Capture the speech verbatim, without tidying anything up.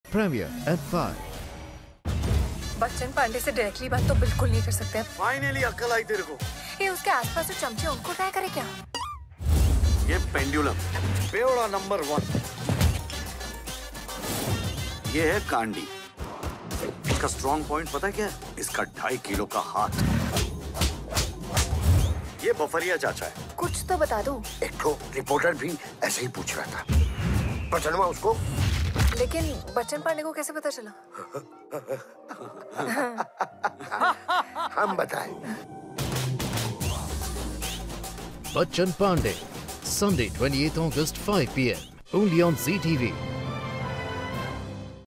Premiere at five. Bachchan Pandey से directly बात तो बिल्कुल नहीं कर सकते। फाइनली अक्ल आई तेरे को। ये उसके आसपास जो चमचे उनको ट्राई करे क्या? ये पेंडुलम बेवड़ा नंबर वन। ये है कांडी। इसका स्ट्रॉन्ग पॉइंट पता है क्या है? इसका ढाई किलो का हाथ। ये बफरिया चाचा है। कुछ तो बता दो। एक तो रिपोर्टर भी ऐसे ही पूछ रहा था। पहचानवा उसको? लेकिन बच्चन पांडे को कैसे पता चला? हम बताएं। Bachchan Pandey, Sunday twenty-eighth August five p m only on Z T V.